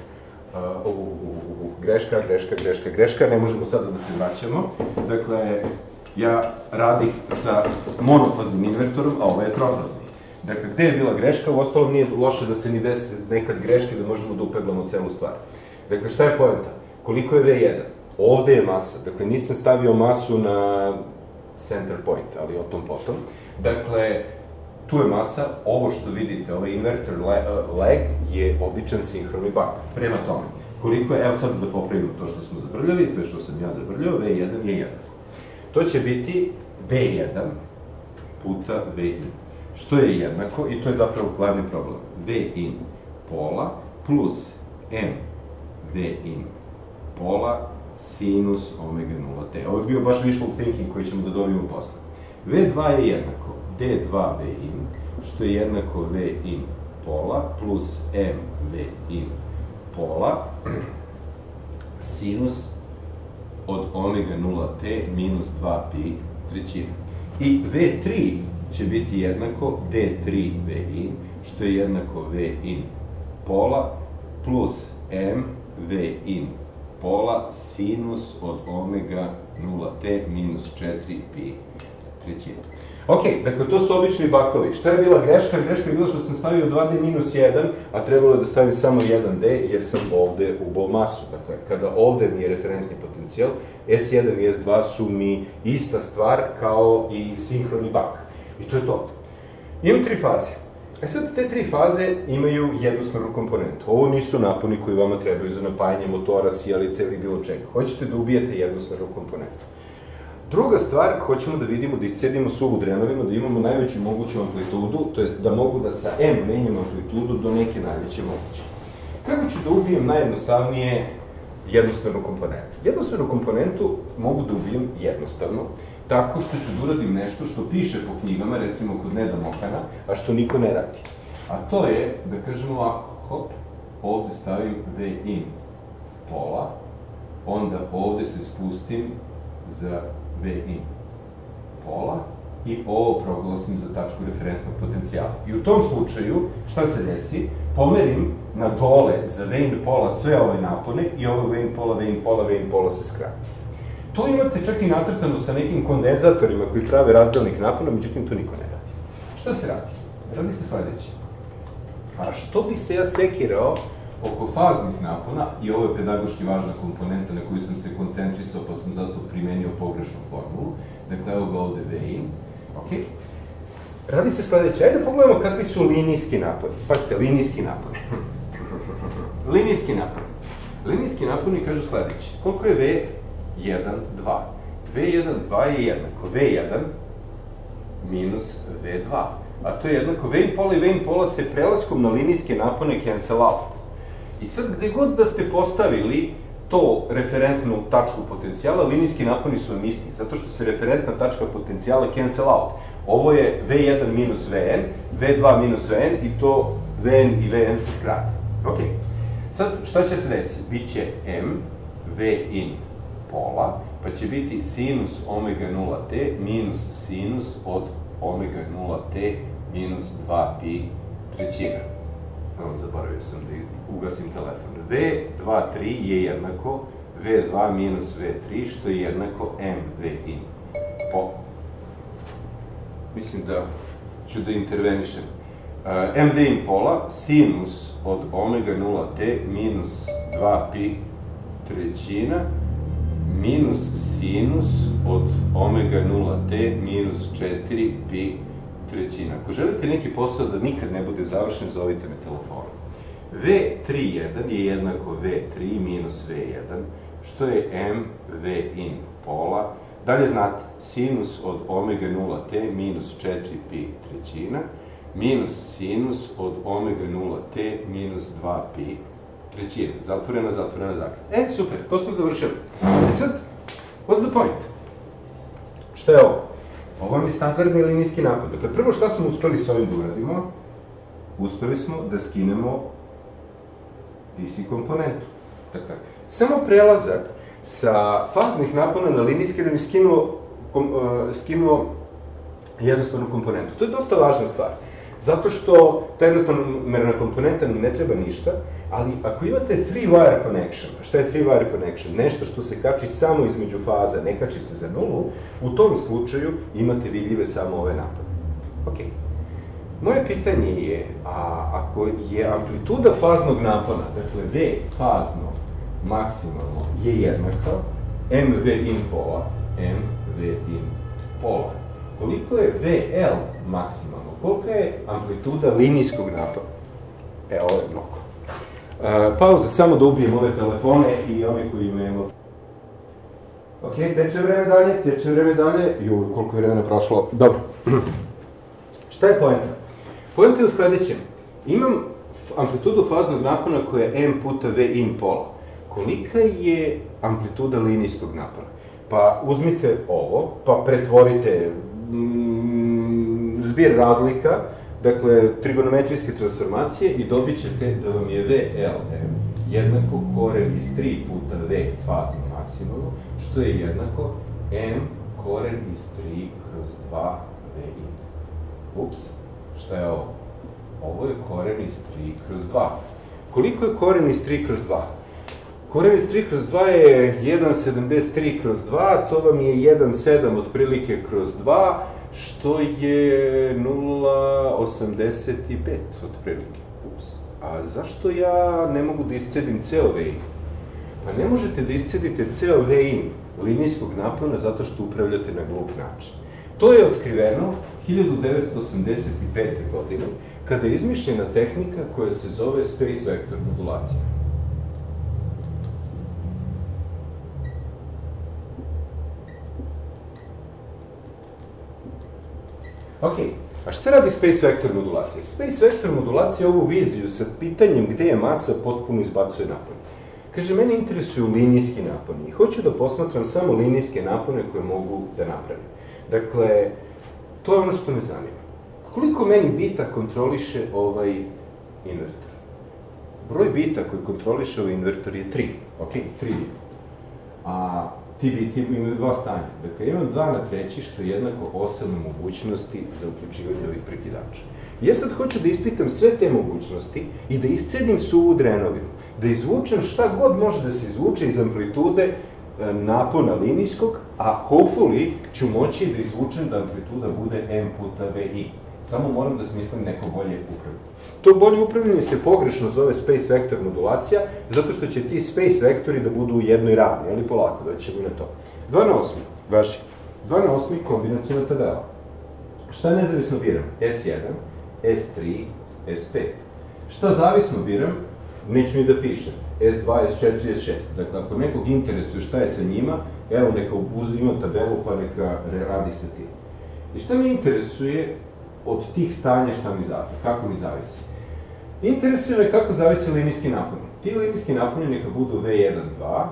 Speaker 1: greška, greška, greška, greška, ne možemo sada da se vraćamo. Dakle, ja radih sa monofaznim invertorom, a ovo je trofazni. Dakle, gde je bila greška? U ostalom nije loše da se ni desi nekad greške, da možemo da upeglamo celu stvar. Dakle, šta je poenta? Koliko je V jedan? Ovde je masa. Dakle, nisam stavio masu na center point, ali o tom potom. Dakle, tu je masa, ovo što vidite, ovaj inverter lag je običan sinhroni bak. Prema tome, koliko je, evo sad da popravimo to što smo zabrljali, to je što sam ja zabrljao, V jedan je jednako. To će biti V jedan puta V in, što je jednako, i to je zapravo glavni problem, V in pola plus M V in pola sinus omega nula t. Ovo je bio baš wishful thinking koji ćemo da dobijemo posle. V dva je jednako D dva V in, što je jednako V in pola, plus M V in pola, sinus od omega nula t minus dva pi trećina. I V tri će biti jednako D tri V in, što je jednako V in pola, plus M V in pola sinus od omega nula t minus četiri pi trećina. Ok, dakle, to su obični bakovi. Šta je bila greška? Greška je bila što sam stavio dva d minus jedan, a trebalo je da stavim samo jedan d, jer sam ovde ubao masu. Dakle, kada ovde mi je referentni potencijal, S jedan i S dva su mi ista stvar kao i sinhroni bak. I to je to. Imam tri faze. E sad, te tri faze imaju jednosmernu komponentu. Ovo nisu naponi koji vama trebaju za napajanje motora, sijalice ili bilo čega. Hoćete da ubijete jednosmernu komponentu. Druga stvar, hoćemo da vidimo, da iscedimo suvu drenovima, da imamo najveću moguću amplitudu, to jest da mogu da sa M menjam amplitudu do neke najveće moguće. Kako ću da ubijem najjednostavnije jednosmernu komponentu? Jednosmernu komponentu mogu da ubijem jednostavno, tako što ću da uradim nešto što piše po knjigama, recimo kod Neda Mokana, a što niko ne radi. A to je, da kažemo ovako, hop, ovde stavim V in pola, onda ovde se spustim za V in pola i ovo proglasim za tačku referentnog potencijala. I u tom slučaju, šta se desi? Pomerim na dole za V in pola sve ove napone i ovo V in pola, V in pola, V in pola se skrati. To imate čak i nacrtano sa nekim kondenzatorima koji prave razdelnik napona, međutim to niko ne radi. Šta se radi? Radi se sledeće. A što bih se ja sekirao oko faznih napona, i ovo je pedagoški važna komponenta na koju sam se koncentrisao, pa sam zato primenio pogrešnu formulu. Dakle, evo ga ovde V in. Ok. Radi se sledeće. Ajde pogledamo kakvi su linijski naponi. Pazite, linijski naponi. Linijski naponi. Linijski naponi kažu sledeće. Koliko je V jedan, dva? V jedan, dva je jednako V jedan minus V dva. A to je jednako V in pola i V in pola se prelaskom na linijske napone cancel out. I sad, gde god da ste postavili to referentnu tačku potencijala, linijski naponi su vam isti, zato što se referentna tačka potencijala cancel out. Ovo je V jedan minus Vn, V dva minus Vn i to Vn i Vn se skrate. Ok. Sad, šta će se desiti? Biće M, V in pola, pa će biti sinus omega nula t minus sinus od omega nula t minus dva pi trećina. Evo, zaboravio sam da ugasim telefon. V dva tri je jednako V dva minus V tri, što je jednako M V in pola. Mislim da ću da intervenišem. M V in pola, sinus od omega nula t minus dva pi trećina, minus sinus od omega nula t minus četiri pi trećina. Ako želite neki posao da nikad ne bude završen, zovite me telefonom. V tri jedan je jednako V tri minus V jedan, što je M V in pola. Dalje znate, sinus od omega nula t minus četiri pi trećina, minus sinus od omega nula t minus dva pi trećina. Zatvorena, zatvorena, zatvorena. E, super, to smo završili. E sad, what's the point? Šta je ovo? Ovo je standardni linijski napad. Dakle, prvo šta smo uspeli s ovim da uradimo? Uspeli smo da skinemo D C komponentu. Dakle, samo prelazak sa faznih napona na linijski da mi skinuo, skinuo jednostavnu komponentu. To je dosta važna stvar. Zato što ta jednostavna komponenta ne treba ništa, ali ako imate three wire connection, šta je three wire connection? Nešto što se kači samo između faza, ne kači se za nulu, u tom slučaju imate vidljive samo ove napade. Ok. Moje pitanje je, a ako je amplituda faznog napona, dakle V fazno maksimalno je jednaka M V in pola, M V in pola, koliko je V L maksimalno? Kolika je amplituda linijskog napada? E, ovo je mnogo. Uh, pauza, samo da ubijem ove telefone i ove koji imamo. Ok, teče vreme dalje, teče vreme dalje. Joj, koliko je vremena prošlo. Dobro. Šta je poenta? Poenta je u sledećem. Imam amplitudu faznog napona koja je M puta V in pola. Kolika je amplituda linijskog napona? Pa uzmite ovo, pa pretvorite mm, zbir razlika, dakle, trigonometrijske transformacije i dobit ćete da vam je V L M jednako koren iz tri puta V fazno maksimalno, što je jednako M koren iz tri kroz dva V in. Ups, šta je ovo? Ovo je koren iz tri kroz dva. Koliko je koren iz tri kroz dva? Koren iz tri kroz dva je jedan zarez sedamdeset tri kroz dva, to vam je jedan zarez sedam otprilike kroz dva, što je nula zarez osamdeset pet otprilike. Ups. A zašto ja ne mogu da iscedim ceo V in? Pa ne možete da iscedite ceo V in linijskog napona zato što upravljate na glup način. To je otkriveno hiljadu devetsto osamdeset pete. godine, kada je izmišljena tehnika koja se zove space vector modulacija. Ok, a šta radi space vector modulacija? Space vector modulacija ovu viziju sa pitanjem gde je masa potpuno izbacuje napolje. Kaže, mene interesuju linijski naponi i hoću da posmatram samo linijske napone koje mogu da napravim. Dakle, to je ono što me zanima. Koliko meni bita kontroliše ovaj invertor? Broj bita koji kontroliše ovaj invertor je tri. Ok, tri bita. A ti biti imaju dva stanja. Dakle, imam dva na treći, što je jednako osam mogućnosti za uključivanje ovih prekidača. Ja sad hoću da ispitam sve te mogućnosti i da iscedim suvu drenovinu, da izvučem šta god može da se izvuče iz amplitude napona linijskog, a hopefully ću moći da izvučem da amplituda bude M puta V in. Samo moram da smislim neko bolje upravljanje. To bolje upravljanje se pogrešno zove space vector modulacija, zato što će ti space vektori da budu u jednoj ravni, ali polako, doćemo na to. dva na osmi, važi. dva na osmi kombinacijona tabela. Šta nezavisno biram? S jedan, S tri, S pet. Šta zavisno biram? Neću ni da pišem. S dva, S četiri, S šest. Dakle, ako nekog interesuje šta je sa njima, evo neka ima tabelu pa neka radi sa tim. I šta me interesuje od tih stanja šta mi zavisi, kako mi zavisi? Interesuje me kako zavisi linijski naponi. Ti linijski naponi neka budu V jedan dva,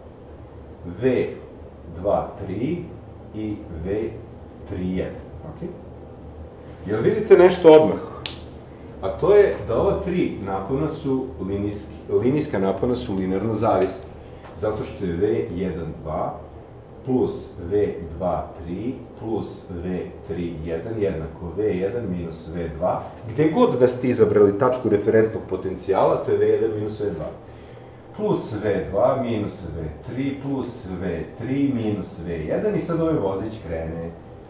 Speaker 1: V dva tri i V tri jedan. Ok? Jel vidite nešto odmah? A to je da ova tri napona su linijski, linijska napona su linearno zavisni. Zato što je V jedan dva plus V dva tri plus V tri jedan jednako V jedan minus V dva. Gde god da ste izabrali tačku referentnog potencijala, to je V jedan minus V dva. Plus V dva minus V tri plus V tri minus V jedan i sad ovaj vozić krene.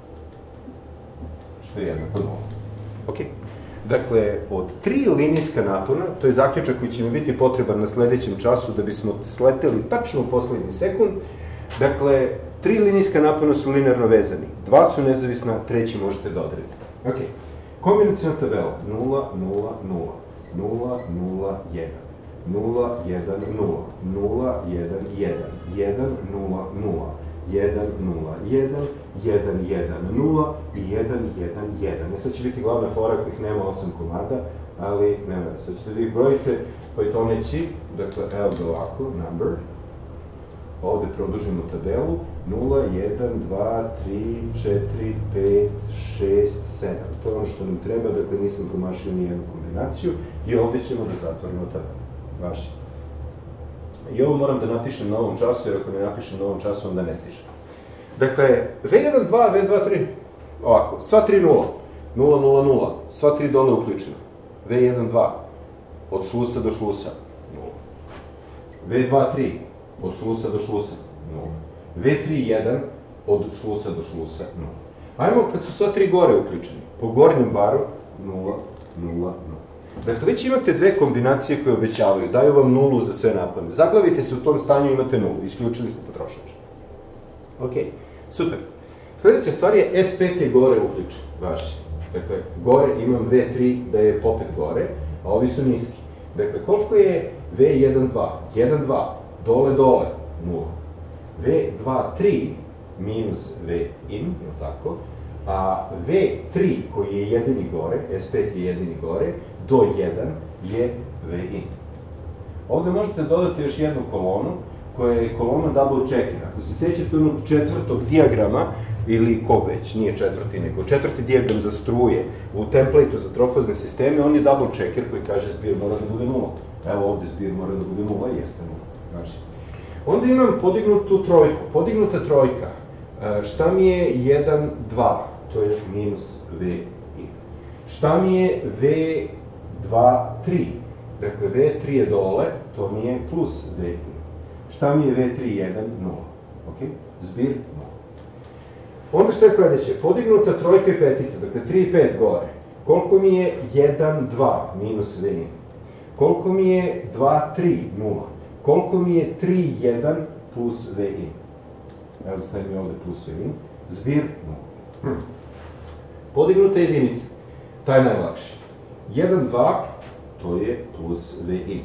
Speaker 1: Što je jednako nula. Ok. Dakle, od tri linijska napona, to je zaključak koji će mi biti potreban na sledećem času da bismo sleteli tačno u poslednji sekund. Dakle, tri linijska napona su linearno vezani, dva su nezavisna, treći možete da odredite. Ok, kombinacijona tabela nula, nula, nula, nula, nula, jedan, nula, jedan, nula, nula, jedan, jedan, jedan, nula, nula, jedan, nula, jedan, jedan, jedan, nula i jedan, jedan, jedan. E sad će biti glavna fora kojih nema osam komada, ali nema, sad ćete da ih brojite, pa i to neći, dakle, evo ga ovako, number, ovde produžimo tabelu, nula, jedan, dva, tri, četiri, pet, šest, sedam. To je ono što nam treba, dakle nisam promašio ni jednu kombinaciju i ovde ćemo da zatvorimo tabelu. Vaši. I ovo moram da napišem na ovom času, jer ako ne napišem na ovom času, onda ne stižem. Dakle, V jedan dva, V dva tri, ovako, sva tri nula, nula, nula, nula, sva tri dole uključena. V jedan dva, od šlusa do šlusa, nula. V dva tri, od šlusa do šlusa, nula. V tri jedan, od šlusa do šlusa, nula. Ajmo kad su sva tri gore uključeni, po gornjem baru, nula, nula, nula. Dakle, već imate dve kombinacije koje obećavaju, daju vam nulu za sve napone. Zaglavite se u tom stanju, imate nulu, isključili ste potrošač. Ok, super. Sledeća stvar je S pet je gore uključen, vaši. Dakle, gore imam V tri da je popet gore, a ovi su niski. Dakle, koliko je V jedan dva? jedan dva, dole, dole, nula. V dva tri minus V in, je tako? A V tri koji je jedini gore, S pet je jedini gore, do jedan je V in. Ovde možete dodati još jednu kolonu, koja je kolona double checker. Ako se sećate onog četvrtog dijagrama, ili kog već, nije četvrti, nego četvrti dijagram za struje u templateu za trofazne sisteme, on je double checker koji kaže zbir mora da bude nula. Evo ovde zbir mora da bude nula i jeste nula. Znači, onda imam podignutu trojku. Podignuta trojka, šta mi je jedan, dva? To je minus V I. Šta mi je V dva, tri? Dakle, V tri je dole, to mi je plus V I. Šta mi je V tri, jedan, nula? Ok? Zbir nula. Onda šta je sledeće? Podignuta trojka i petica, dakle tri i pet gore. Koliko mi je jedan, dva minus V I? Koliko mi je dva, tri, nula? Koliko mi je tri, jedan plus V I? Evo stavim mi ovde plus V I. Zbir nula. Hm. Podignuta jedinica, taj je najlakši. jedan, dva, to je plus V I.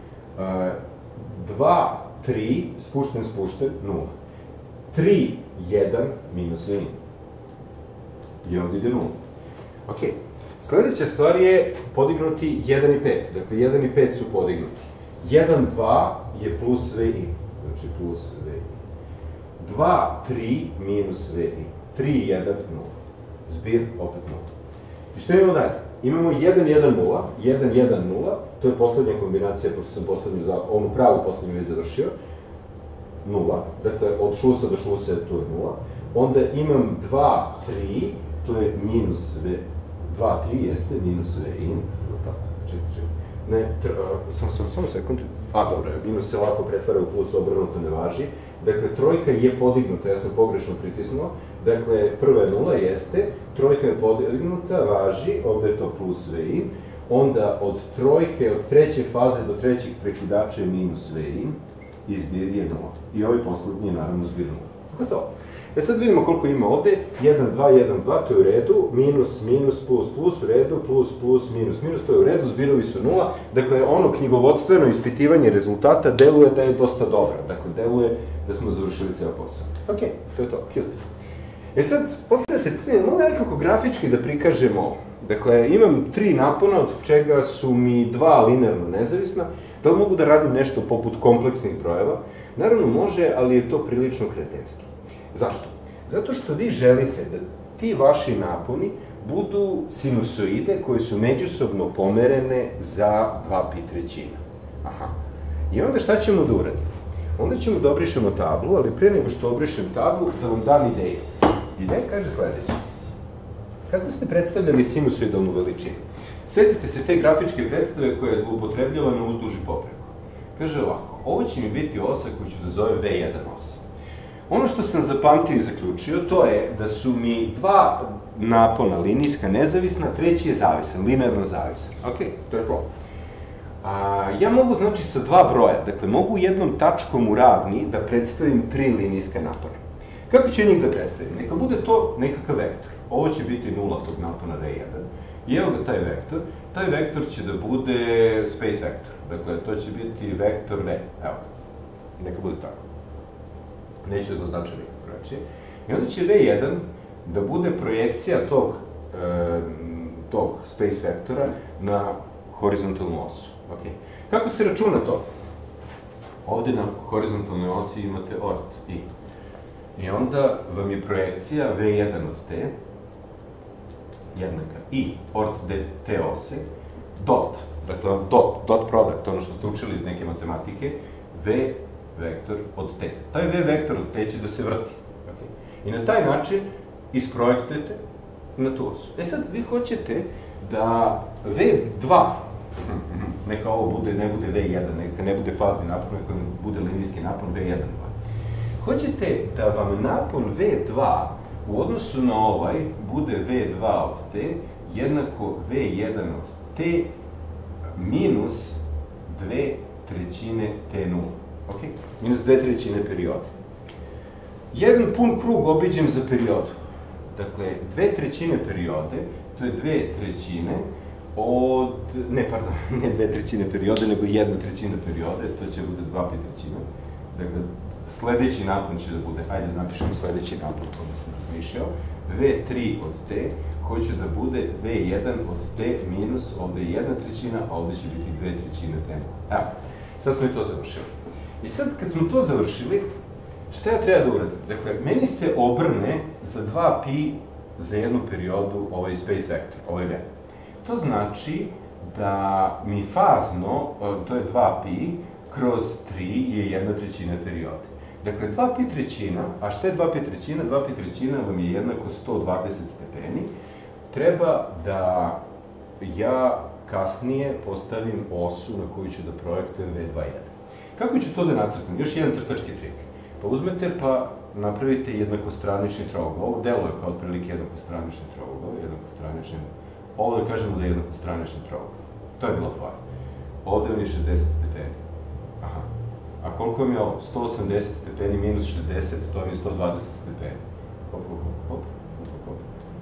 Speaker 1: dva, tri, spušten, spušten, nula. tri, jedan, minus V I. I ovdje ide nula. Ok. Sledeća stvar je podignuti jedan i pet. Dakle, jedan i pet su podignuti. jedan, dva je plus V I. Znači, plus V I. dva, tri, minus V I. tri, jedan, nula. Zbir, opet nula. I što imamo dalje? Imamo jedan, jedan, nula. jedan, jedan, nula. To je poslednja kombinacija, pošto sam poslednju, onu pravu poslednju već završio. nula, dakle od šusa do šusa to je nula, onda imam dva, tri, to je minus V, dva, tri jeste minus V in, tako, čekaj, čekaj, ne, samo, samo, samo sekund, a dobro, minus se lako pretvara u plus, obrnuto ne važi, dakle trojka je podignuta, ja sam pogrešno pritisnuo, dakle prva je nula, jeste, trojka je podignuta, važi, ovde je to plus V in, onda od trojke, od treće faze do trećeg prekidača je minus V in, i zbir je nula. I ovaj poslednji je naravno zbir nula. Tako je to. E sad vidimo koliko ima ovde. jedan, dva, jedan, dva, to je u redu. Minus, minus, plus, plus, u redu. Plus, plus, minus, minus, to je u redu. Zbirovi su nula. Dakle, ono knjigovodstveno ispitivanje rezultata deluje da je dosta dobro. Dakle, deluje da smo završili ceo posao. Ok, to je to. Cute. E sad, postavlja se pitanje, mogu nekako grafički da prikažem ovo. Dakle, imam tri napona, od čega su mi dva linearno nezavisna. Da li mogu da radim nešto poput kompleksnih brojeva? Naravno može, ali je to prilično kretenski. Zašto? Zato što vi želite da ti vaši naponi budu sinusoide koje su međusobno pomerene za dva pi trećina. Aha. I onda šta ćemo da uradimo? Onda ćemo da obrišemo tablu, ali pre nego što obrišem tablu, da vam dam ideju. Ideja kaže sledeće. Kako ste predstavljali sinusoidalnu veličinu? Sjetite se te grafičke predstave koja je zloupotrebljavana uzduž i popreko. Kaže ovako, ovo će mi biti osa koju ću da zovem V jedan osa. Ono što sam zapamtio i zaključio, to je da su mi dva napona linijska nezavisna, treći je zavisan, linearno zavisan. Ok, to je to. Ja mogu, znači, sa dva broja, dakle, mogu jednom tačkom u ravni da predstavim tri linijske napone. Kako ću njih da predstavim? Neka bude to nekakav vektor. Ovo će biti nula tog napona V jedan. I evo ga taj vektor. Taj vektor će da bude space vektor. Dakle, to će biti vektor V. Evo ga. Neka bude tako. Neću da ga označam nikako drugačije. I onda će V jedan da bude projekcija tog, tog space vektora na horizontalnu osu. Kako se računa to? Ovde na horizontalnoj osi imate ort I. I onda vam je projekcija V jedan od T jednaka I ort te ose, dot, dakle dot, dot product, ono što ste učili iz neke matematike, V vektor od T. Taj V vektor od T će da se vrti. I na taj način isprojektujete na tu osu. E sad, vi hoćete da V dva, neka ovo bude, ne bude V jedan, neka ne bude fazni napon, neka bude linijski napon V jedan, dva. Hoćete da vam napon V dva u odnosu na ovaj bude V dva od T jednako V jedan od T minus dve trećine T nula. Ok? Minus dve trećine perioda. Jedan pun krug obiđem za periodu. Dakle, dve trećine periode, to je dve trećine od... Ne, pardon, ne dve trećine periode, nego jedna trećina periode, to će bude dva pi trećina. Dakle, sledeći napon će da bude, ajde da napišemo sledeći napon, onda sam razmišljao, V tri od T, koji će da bude V jedan od T minus, ovde je jedna trećina, a ovde će biti dve trećine T nula. Evo, sad smo i to završili. I sad, kad smo to završili, šta ja treba da uradim? Dakle, meni se obrne za dva pi za jednu periodu ovaj space vektor, ovaj V. To znači da mi fazno, to je dva pi, kroz tri je jedna trećina periode. Dakle, dva pi trećina, a šta je dva pi trećina? dva pi trećina vam je jednako sto dvadeset stepeni. Treba da ja kasnije postavim osu na koju ću da projektujem V dvadeset jedan. Kako ću to da nacrtam? Još jedan crtački trik. Pa uzmete pa napravite jednakostranični trougao. Ovo deluje kao otprilike jednakostranični trougao, jednakostranični... Ovo da kažemo da je jednakostranični trougao. To je bila fora. Ovde vam je šezdeset stepeni. Aha. A koliko vam je ovo? sto osamdeset stepeni minus šezdeset, to vam je sto dvadeset stepeni. Hop, hop, hop, hop, hop, hop.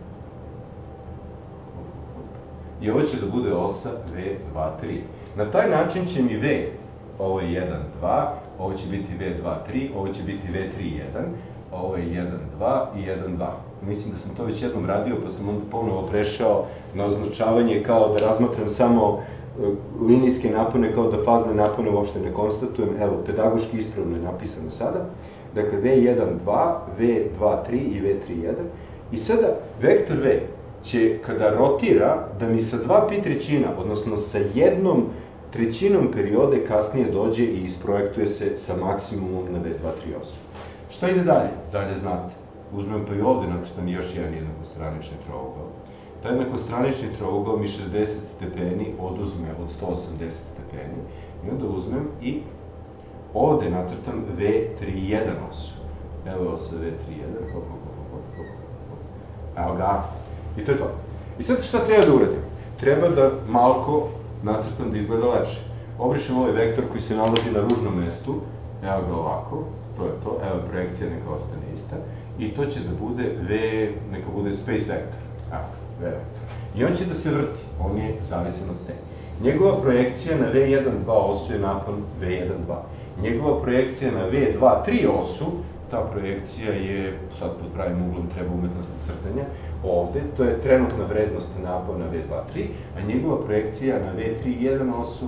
Speaker 1: I ovo će da bude osa V dva tri. Na taj način će mi V, ovo je jedan dva, ovo će biti V dva tri, ovo će biti V tri jedan, ovo je jedan dva i jedan dva. Mislim da sam to već jednom radio, pa sam onda ponovo prešao na označavanje kao da razmatram samo linijske napone, kao da fazne napone uopšte ne konstatujem. Evo, pedagoški ispravno je napisano sada. Dakle, V jedan dva, V dva tri i V tri jedan. I sada, vektor V će, kada rotira, da mi sa dva pi trećina, odnosno sa jednom trećinom periode kasnije dođe i isprojektuje se sa maksimumom na V dva tri osu. Šta ide dalje? Dalje znate. Uzmem pa i ovde nacrtam još jedan jednakostranični trougao. Taj jednakostranični trougao mi šezdeset stepeni oduzme od sto osamdeset stepeni. I onda uzmem i ovde nacrtam V tri jedan osu. Evo je osa V tri jedan, hop, hop, hop, hop, hop, hop. Evo ga. I to je to. I sad šta treba da uradim? Treba da malko nacrtam da izgleda lepše. Obrišem ovaj vektor koji se nalazi na ružnom mestu. Evo ga ovako. To je to. Evo projekcija neka ostane ista. I to će da bude V, neka bude space vektor. Evo ga, V vektor. I on će da se vrti. On je zavisan od te. Njegova projekcija na V jedan dva osu je napon V jedan dva. Njegova projekcija na V dva tri osu, ta projekcija je, sad pod pravim uglom treba umetnosti crtanja, ovde, to je trenutna vrednost napona V dva tri, a njegova projekcija na V tri jedan osu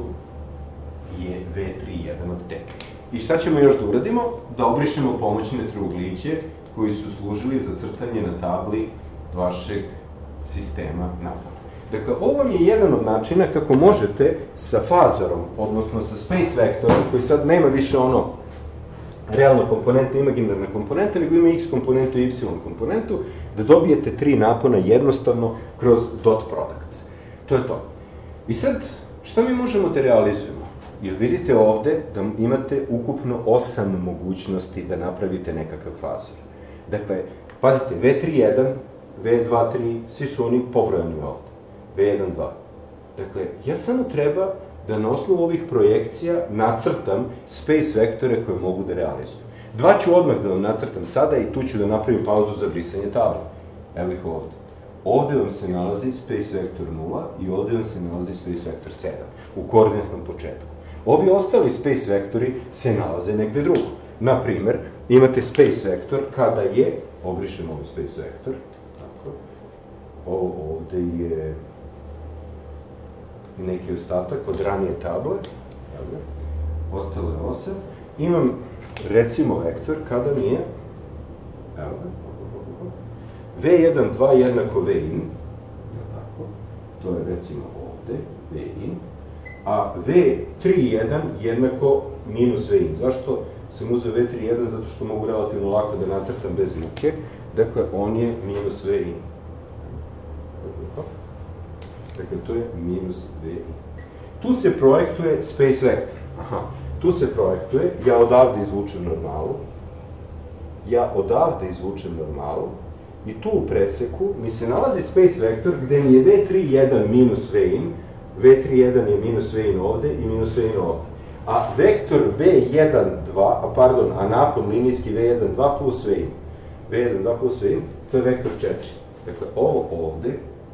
Speaker 1: je V tri jedan od te. I šta ćemo još da uradimo? Da obrišemo pomoćne trougliće koji su služili za crtanje na tabli vašeg sistema naplate. Dakle, ovo vam je jedan od načina kako možete sa fazorom, odnosno sa space vektorom, koji sad nema više ono realna komponenta, imaginarna komponenta, nego ima x komponentu i y komponentu, da dobijete tri napona jednostavno kroz dot products. To je to. I sad, šta mi možemo da realizujemo? Jer vidite ovde da imate ukupno osam mogućnosti da napravite nekakav fazor. Dakle, pazite, V tri jedan, V dva tri, svi su oni pobrojani ovde. V jedan dva. Dakle, ja samo treba da na osnovu ovih projekcija nacrtam space vektore koje mogu da realizujem. Dva ću odmah da vam nacrtam sada i tu ću da napravim pauzu za brisanje table. Evo ih ovde. Ovde vam se nalazi space vektor nula i ovde vam se nalazi space vektor sedam u koordinatnom početku. Ovi ostali space vektori se nalaze negde drugo. Naprimer, imate space vektor kada je, obrišem ovaj space vektor, tako, ovo ovde je neki ostatak od ranije table, ostalo je osam, imam recimo vektor kada mi je, evo ga, V jedan dva jednako V in, tako, to je recimo ovde, V in, a V tri jedan jednako minus V in. Zašto sam uzeo V tri jedan? Zato što mogu relativno lako da nacrtam bez muke, dakle on je minus V in. Dakle, to je minus V in. Tu se projektuje space vektor. Aha, tu se projektuje, ja odavde izvučem normalu, ja odavde izvučem normalu, i tu u preseku mi se nalazi space vektor gde mi je V tri jedan minus V in, V tri jedan je minus V in ovde i minus V in ovde. A vektor V jedan dva, a pardon, a napon linijski V jedan dva plus V in, V jedan dva plus V in, to je vektor četiri. Dakle, ovo ovde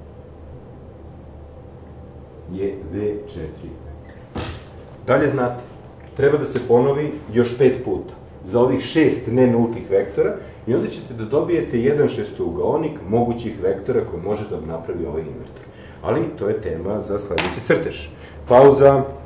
Speaker 1: je V četiri. Dalje znate, treba da se ponovi još pet puta za ovih šest nenultih vektora i onda ćete da dobijete jedan šestougaonik mogućih vektora koji može da napravi ovaj invertor. Ali to je tema za sledeći crtež. Pauza.